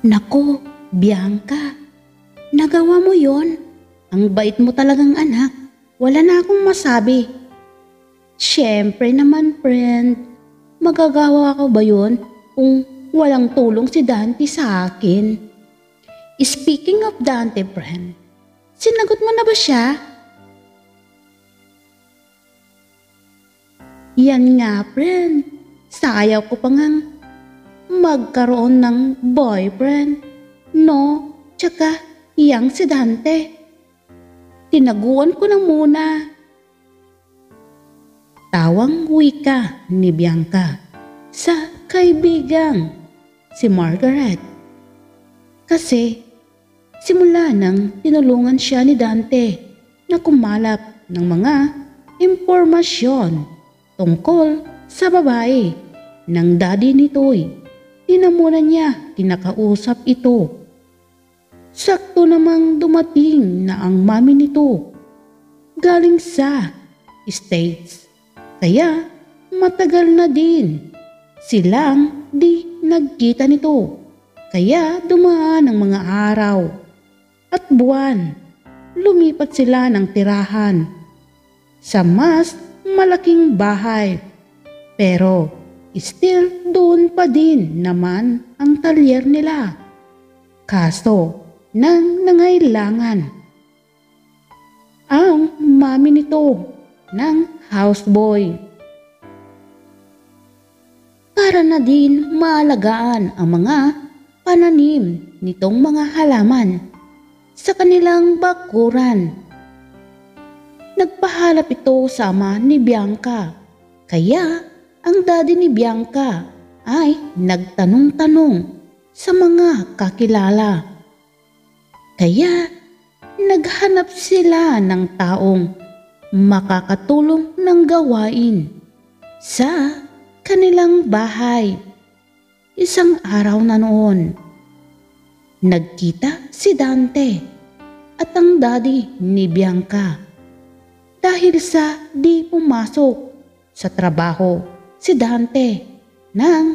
Naku, Bianca, nagawa mo yon. Ang bait mo talagang anak. Wala na akong masabi. Siyempre naman, friend. Magagawa ko ba yun kung walang tulong si Dante sa akin? Speaking of Dante, friend, sinagot mo na ba siya? Yan nga, friend. Sayaw ko pa ngang magkaroon ng boyfriend. No, tsaka yang si Dante. Tinaguan ko na muna. Tawang wika ni Bianca sa kaibigang si Margaret. Kasi simula nang tinulungan siya ni Dante na kumalap ng mga impormasyon tungkol sa babae ng daddy nito'y tinamunan niya kinakausap ito. Sakto namang dumating na ang mami nito galing sa States. Kaya matagal na din silang di nagkita nito. Kaya dumaan ang mga araw at buwan. Lumipat sila ng tirahan sa mas malaking bahay. Pero still doon pa din naman ang talyer nila. Kaso nang nangailangan ang mami nito ng houseboy para na din maalagaan ang mga pananim nitong mga halaman sa kanilang bakuran. Nagpahalap ito sa ama ni Bianca, kaya ang daddy ni Bianca ay nagtanong-tanong sa mga kakilala. Kaya naghanap sila ng taong makakatulong ng gawain sa kanilang bahay. Isang araw na noon, nagkita si Dante at ang daddy ni Bianca. Dahil sa di pumasok sa trabaho si Dante nang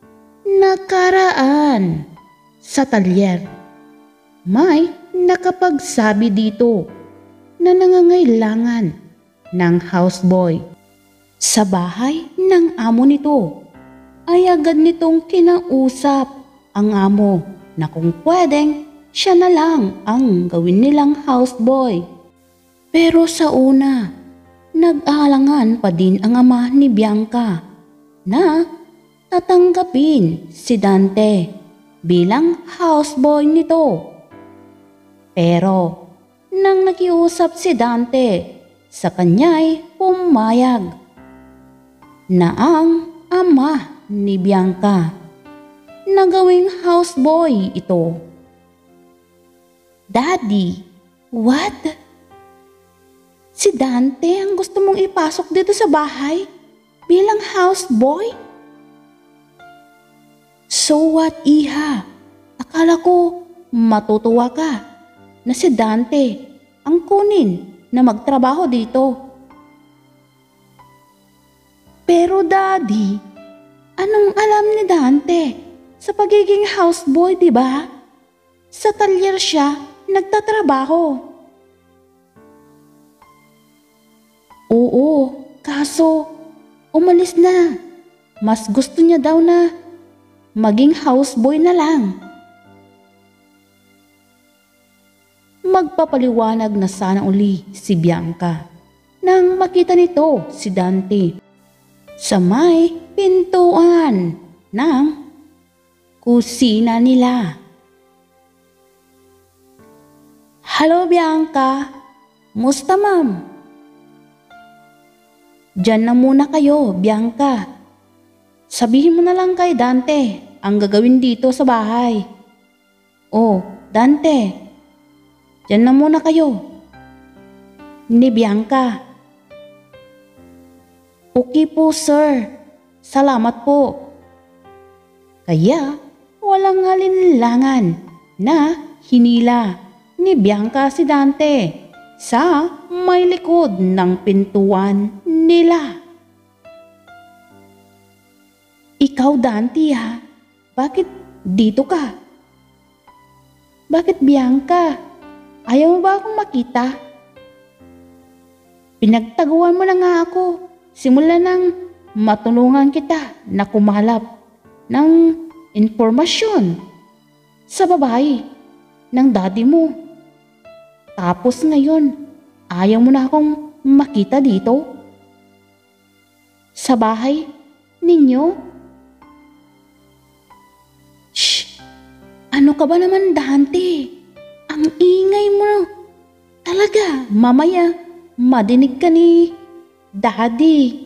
nakaraan sa talyer. May nakapagsabi dito na nangangailangan ng houseboy sa bahay ng amo nito. Ay agad nitong kinausap ang amo na kung pwedeng siya na lang ang gawin nilang houseboy. Pero sa una, nag-aalangan pa din ang ama ni Bianca na tatanggapin si Dante bilang houseboy nito. Pero nang nakiusap si Dante, sa kanya'y pumayag na ang ama ni Bianca na gawing houseboy ito. Daddy, what? Si Dante ang gusto mong ipasok dito sa bahay bilang houseboy? So what, iha? Akala ko matutuwa ka na si Dante ang kunin na magtrabaho dito. Pero daddy, anong alam ni Dante sa pagiging houseboy, di ba? Sa talyer siya nagtatrabaho. Oo, kaso umalis na. Mas gusto niya daw na maging houseboy na lang. Magpapaliwanag na sana uli si Bianca nang makita nito si Dante sa may pintuan ng kusina nila. Hello Bianca, musta ma'am? Diyan na muna kayo, Bianca. Sabihin mo na lang kay Dante ang gagawin dito sa bahay. Oh, Dante, diyan na muna kayo. Ni Bianca. Okay po sir, salamat po. Kaya walang alinlangan na hinila ni Bianca si Dante sa may likod ng pintuan nila. Ikaw Dante ha, bakit dito ka? Bakit Bianca? Ayaw mo ba akong makita? Pinagtaguan mo na nga ako. Simula nang matulungan kita na kumalap ng impormasyon sa babae ng daddy mo. Tapos ngayon, ayaw mo na akong makita dito? Sa bahay ninyo? Shh! Ano ka ba naman, Dante? Ang ingay mo. Talaga, mamaya madinig ka ni Daddy.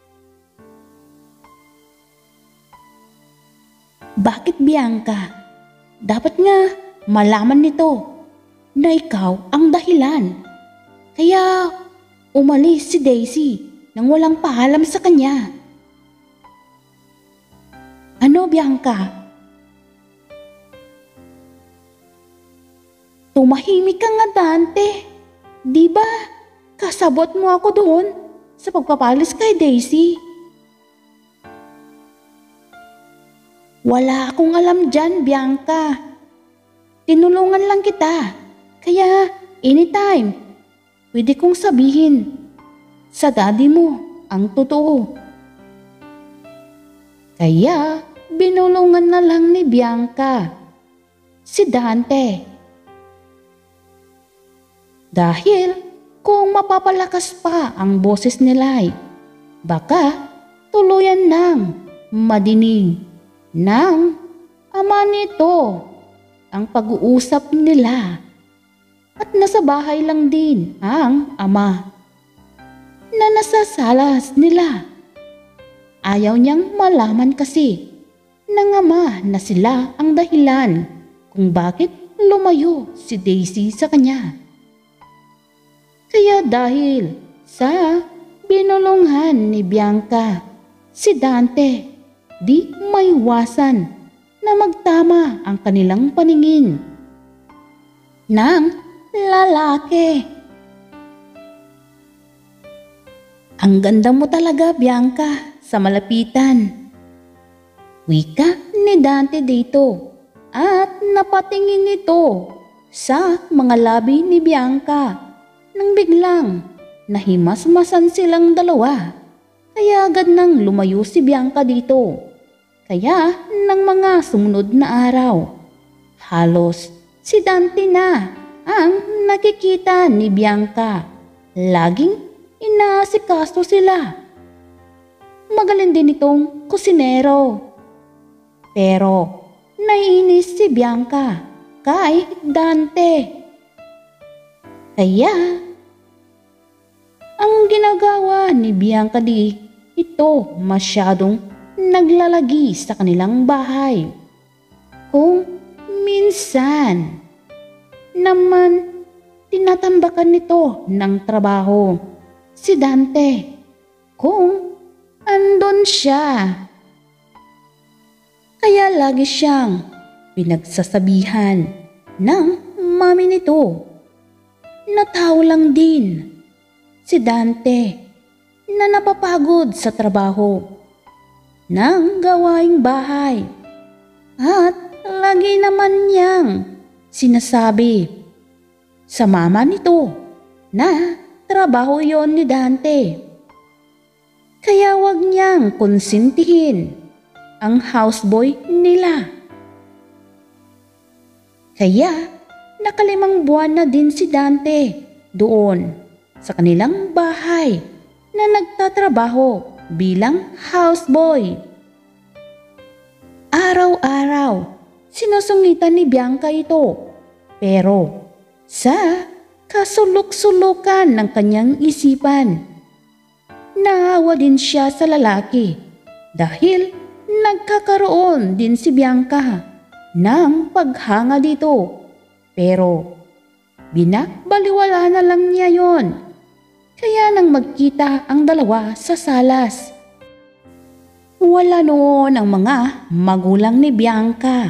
Bakit Bianca? Dapat nga malaman nito na ikaw ang dahilan. Kaya umalis si Daisy nang walang paalam sa kanya. Ano Bianca? Tumahimik ka nga Dante. Di ba kasabot mo ako doon sa pagpapalis kay Daisy? Wala akong alam dyan, Bianca. Tinulungan lang kita. Kaya anytime, pwede kong sabihin sa daddy mo ang totoo. Kaya binulungan na lang ni Bianca si Dante. Dahil kung mapapalakas pa ang boses nila, baka tuluyan nang madinig ng ama nito ang pag-uusap nila at nasa bahay lang din ang ama na nasa salas nila. Ayaw niyang malaman kasi ng ama na sila ang dahilan kung bakit lumayo si Daisy sa kanya. Kaya dahil sa binulungan ni Bianca si Dante, di maiwasan na magtama ang kanilang paningin ng lalaki. Ang ganda mo talaga, Bianca, sa malapitan. Wika ni Dante dito at napatingin ito sa mga labi ni Bianca nang biglang nahimasmasan silang dalawa. Kaya agad nang lumayo si Bianca dito. Kaya ng mga sumunod na araw, halos si Dante na ang nakikita ni Bianca. Laging inaasikaso sila. Magaling din itong kusinero. Pero naiinis si Bianca kay Dante. Kaya ang ginagawa ni Bianca di ito masyadong naglalagi sa kanilang bahay. Kung minsan naman tinatambakan nito ng trabaho si Dante kung andon siya. Kaya lagi siyang pinagsasabihan ng mami nito na tao lang din si Dante na napapagod sa trabaho ng gawaing bahay at lagi naman niyang sinasabi sa mama nito na trabaho yon ni Dante. Kaya wag niyang konsintihin ang houseboy nila. Kaya nakalimang buwan na din si Dante doon sa kanilang bahay na nagtatrabaho bilang houseboy. Araw-araw, sinusungitan ni Bianca ito. Pero sa kasulok-sulukan ng kanyang isipan, naawa din siya sa lalaki dahil nagkakaroon din si Bianca ng paghanga dito. Pero binabaliwala na lang niya yon. Kaya nang magkita ang dalawa sa salas, wala noon ang mga magulang ni Bianca.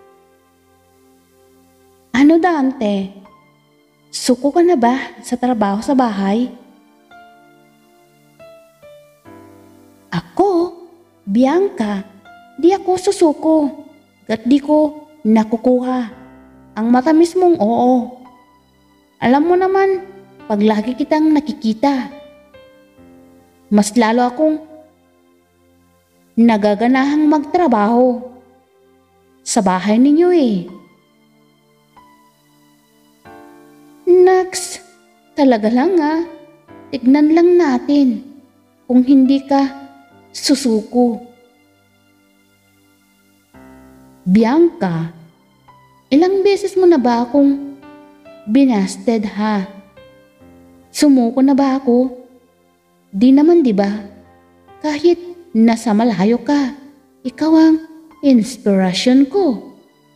Ano Dante? Suko ka na ba sa trabaho sa bahay? Ako, Bianca, di ako susuko. Gat di ko nakukuha ang matamis mong oo. Alam mo naman, pag lagi kitang nakikita, mas lalo akong nagaganahang magtrabaho sa bahay ninyo eh. Naks, talaga lang tignan lang natin kung hindi ka susuko. Bianca, ilang beses mo na ba akong binasted ha? Sumuko na ba ako? Di naman di ba? Kahit nasa malayo ka, ikaw ang inspirasyon ko.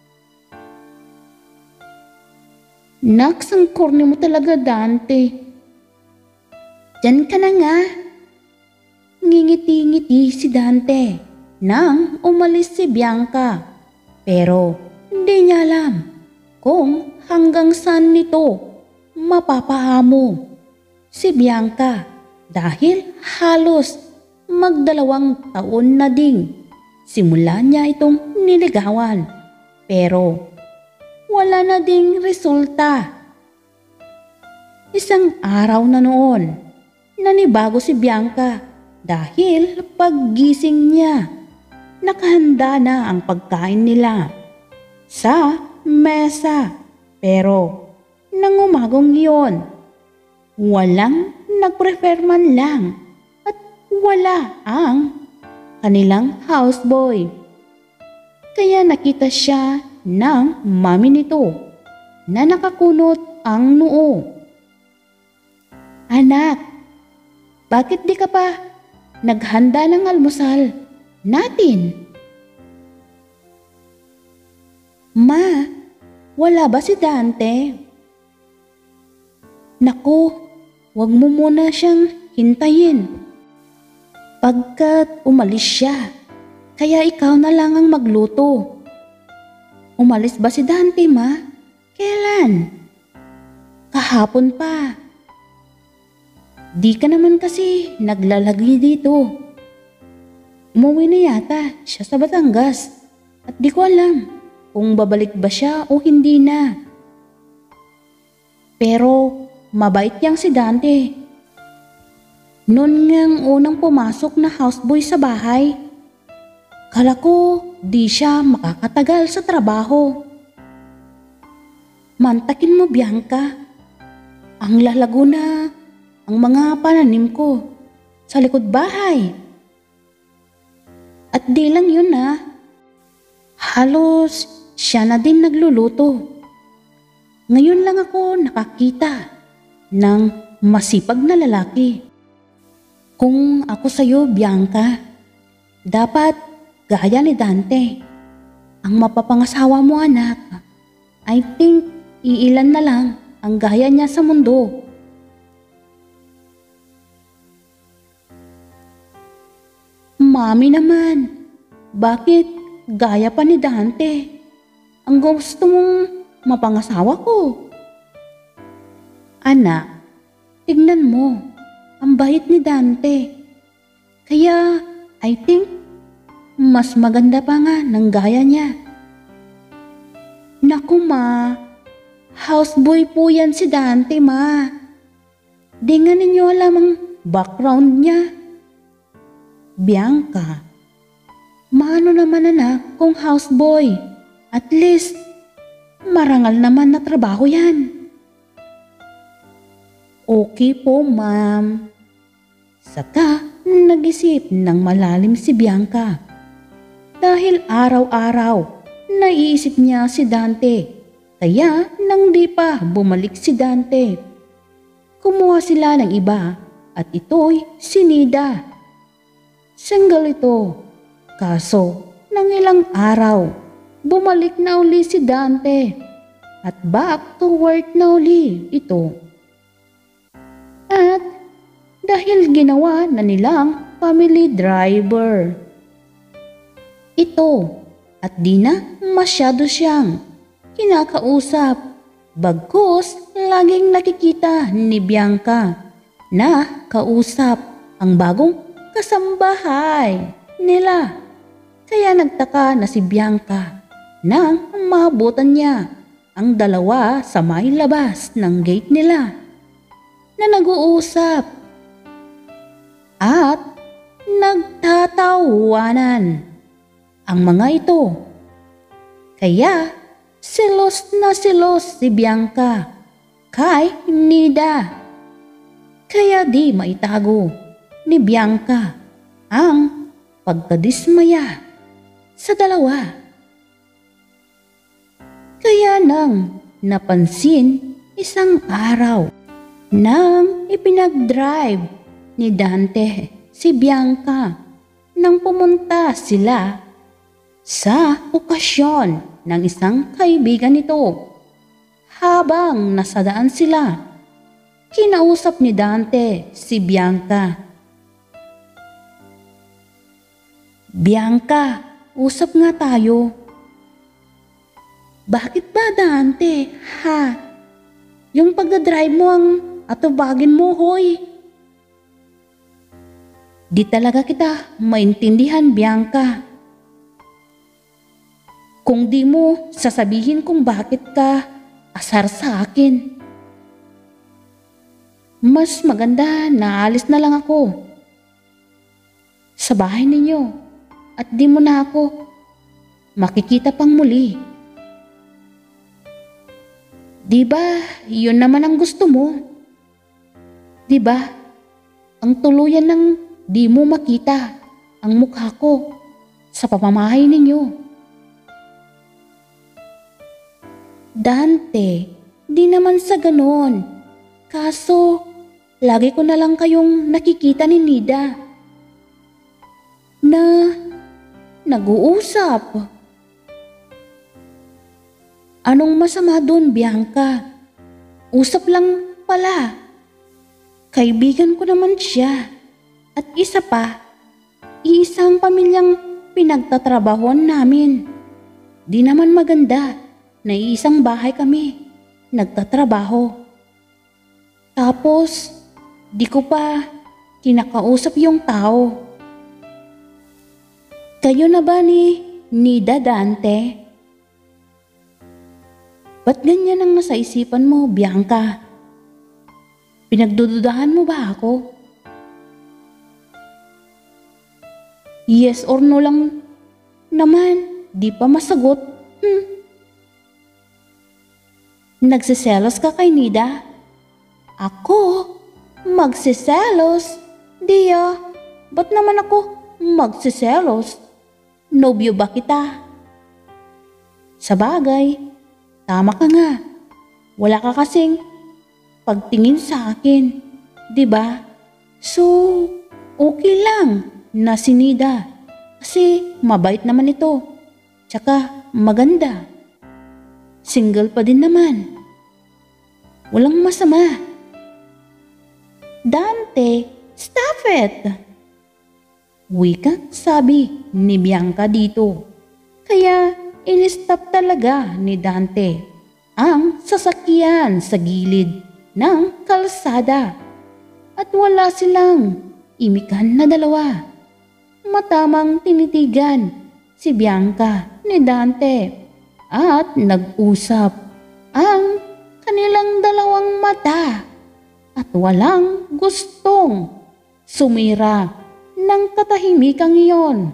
Naks, ang corny mo talaga, Dante. Diyan ka na nga. Ngingiti-ngiti si Dante nang umalis si Bianca. Pero hindi niya alam kung hanggang saan nito mapapahamo si Bianca dahil halos magdalawang taon na ding simula niya itong niligawan. Pero wala na ding resulta. Isang araw na noon, nanibago si Bianca dahil paggising niya, nakahanda na ang pagkain nila sa mesa. Pero nang umagong iyon, walang nag-prefer man lang at wala ang kanilang houseboy. Kaya nakita siya ng mami nito na nakakunot ang noo. Anak, bakit di ka pa naghanda ng almusal natin? Ma, wala ba si Dante? Naku, wag mo muna siyang hintayin. Pagkat umalis siya, kaya ikaw na lang ang magluto. Umalis ba si Dante, ma? Kailan? Kahapon pa. Di ka naman kasi naglalagi dito. Umuwi na yata siya sa Batangas at di ko alam kung babalik ba siya o hindi na. Pero mabait yang si Dante. Noon ngang unang pumasok na houseboy sa bahay, kala ko di siya makakatagal sa trabaho. Mantakin mo, Bianca, ang lalago na ang mga pananim ko sa likod bahay. At di lang yun halos siya na din nagluluto. Ngayon lang ako nakakita ng masipag na lalaki. Kung ako sa'yo, Bianca, dapat gaya ni Dante ang mapapangasawa mo, anak. I think iilan na lang ang gaya niya sa mundo. Mami naman, bakit gaya pa ni Dante ang gusto mong mapangasawa ko? Anak, tignan mo, ang bait ni Dante. Kaya I think mas maganda pa nga ng gaya niya. Naku ma, houseboy po yan si Dante, ma. Di nga ninyo alam ang background niya. Bianca, maano naman anak kung houseboy? At least, marangal naman na trabaho yan. Okay po, ma'am. Saka, nag-isip ng malalim si Bianca. Dahil araw-araw, naiisip niya si Dante. Kaya, nang di pa bumalik si Dante, kumuha sila ng iba at ito'y sinida. Single ito, kaso nang ilang araw, bumalik na uli si Dante at back to work na uli ito. At dahil ginawa na nilang family driver ito at di na masyado siyang kinakausap, bagkus laging nakikita ni Bianca na kausap ang bagong kasambahay nila. Kaya nagtaka na si Bianca nang maabutan niya ang dalawa sa may labas ng gate nila na nag-uusap at nagtatawanan ang mga ito. Kaya selos na selos si Bianca kay Nida. Kaya di maitago ni Bianca ang pagkadismaya sa dalawa. Kaya nang napansin isang araw nang ipinag-drive ni Dante si Bianca nang pumunta sila sa okasyon ng isang kaibigan nito. Habang nasa daan sila, kinausap ni Dante si Bianca. "Bianca, usap nga tayo." "Bakit ba, Dante? Ha? Yung pagdadrive mo ang atubagin mo, hoy." "Di talaga kita maintindihan, Bianca. Kung di mo sasabihin kung bakit ka asar sa akin, mas maganda na alis na lang ako sa bahay ninyo at di mo na ako makikita pang muli. Di ba yun naman ang gusto mo? Di ba ang tuluyan ng di mo makita ang mukha ko sa pamamahay ninyo?" "Dante, di naman sa ganon. Kaso, lagi ko na lang kayong nakikita ni Nida na nag-uusap." "Anong masama doon, Bianca? Usap lang pala. Kaibigan ko naman siya. At isa pa, iisang pamilyang pinagtatrabahoan namin. Di naman maganda na iisang bahay kami nagtatrabaho. Tapos, di ko pa kinakausap yung tao. Kayo na ba ni Nida, Dante? Ba't ganyan ang nasa isipan mo, Bianca? Pinagdududahan mo ba ako?" "Yes or no lang naman, di pa masagot." "Nagsiselos ka kay Nida?" "Ako? Magsiselos? Diya, ba't naman ako magsiselos? Nobyo ba kita?" "Sabagay, tama ka nga. Wala ka kasing pagtingin sa akin, di ba? So, okay lang na si Nida kasi mabait naman ito. Tsaka maganda. Single pa din naman. Walang masama." "Dante, stop it!" wika sabi ni Bianca dito. Kaya in-stop talaga ni Dante ang sasakyan sa gilid ng kalsada at wala silang imikan na dalawa. Matamang tinitigan si Bianca ni Dante at nag-usap ang kanilang dalawang mata at walang gustong sumira ng katahimikang iyon.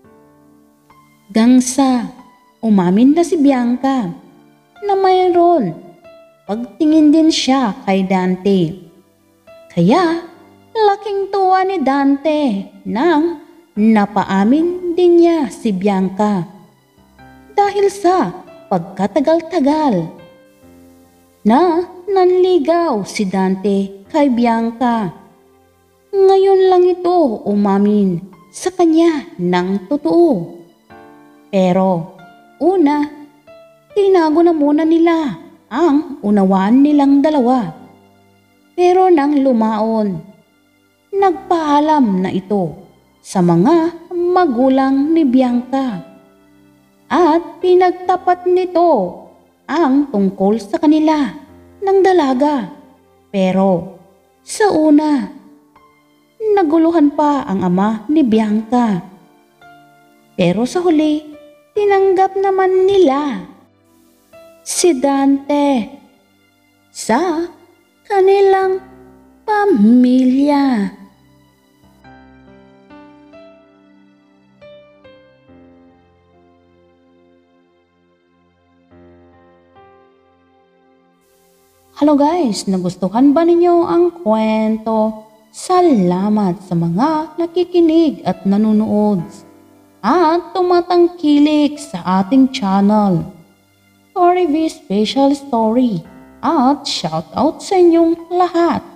Gangsa umamin na si Bianca na mayroon pagtingin din siya kay Dante. Kaya laking tuwa ni Dante nang napaamin din niya si Bianca dahil sa pagkatagal-tagal na nanligaw si Dante kay Bianca. Ngayon lang ito umamin sa kanya ng totoo. Pero una, tinago na muna nila ang unawaan nilang dalawa. Pero nang lumaon, nagpaalam na ito sa mga magulang ni Bianca at pinagtapat nito ang tungkol sa kanila ng dalaga. Pero sa una, naguluhan pa ang ama ni Bianca. Pero sa huli, tinanggap naman nila. si Dante sa kanilang pamilya. Hello guys, nagustuhan ba ninyo ang kwento? Salamat sa mga nakikinig at nanonood at tumatangkilik sa ating channel. Story V Special Story at shoutout sa inyong lahat.